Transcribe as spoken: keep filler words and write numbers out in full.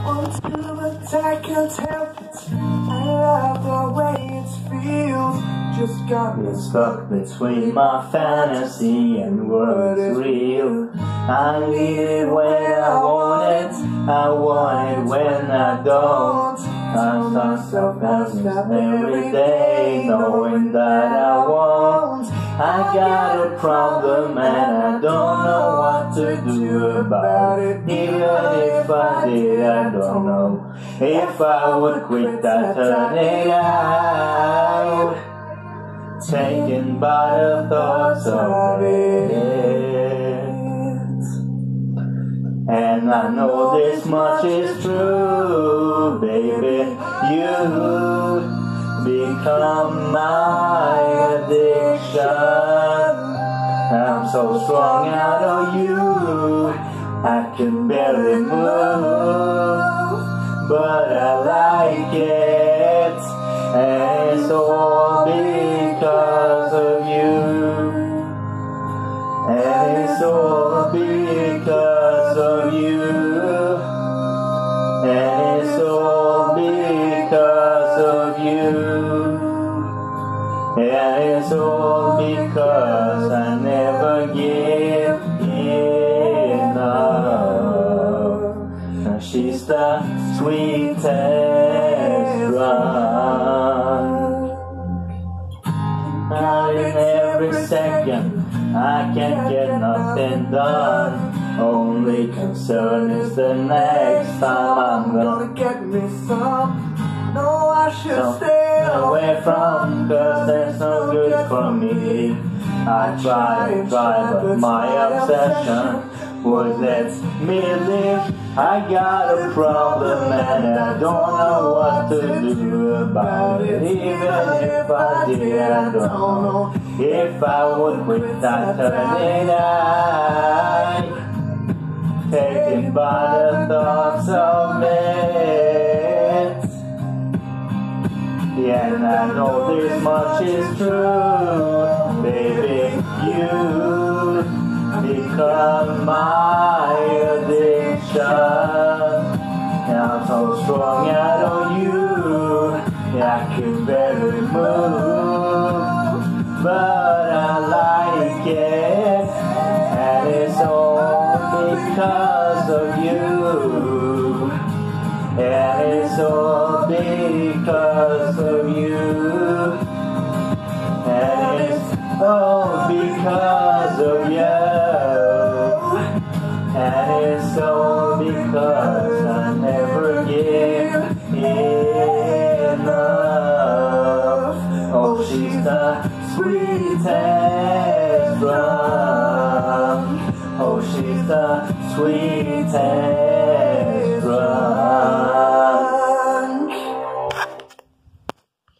want to, but I can't help it. I love the way it feels. Just got me Stuck between my fantasy and what is real. I need it when I want it, I want it when I don't. I start self-help every day, knowing that I won't. I got a problem and I don't know what to do about it. Even if I did, I don't know if I would quit that turning out, taken by the thoughts of it. And I know this much is true, baby, you become my addiction. I'm so strung out on you, I can barely move, but I like it, and it's all because of you, and it's all because of you, and it's all because of you, and it's all because I never give enough. And she's the sweetest run. Out in every second, I can't get nothing done. Only concern is the next time I'm gonna get me some. No, I should so stay away from, cause there's no good for me. I try and try, but my obsession would let me live. I got a problem and I don't know what to do about it. Even if I did, I don't know if I would quit that turning eye, taken by the thoughts of it. Yeah, and I know this much is true, baby, you become my addiction. And I'm so strung out on you, I can barely move, but I like it, and it's all because of you, and it's all because of you, and it's all because of you, and it's all because I never give enough. Oh, she's the sweetest rum. Oh, she's the sweetest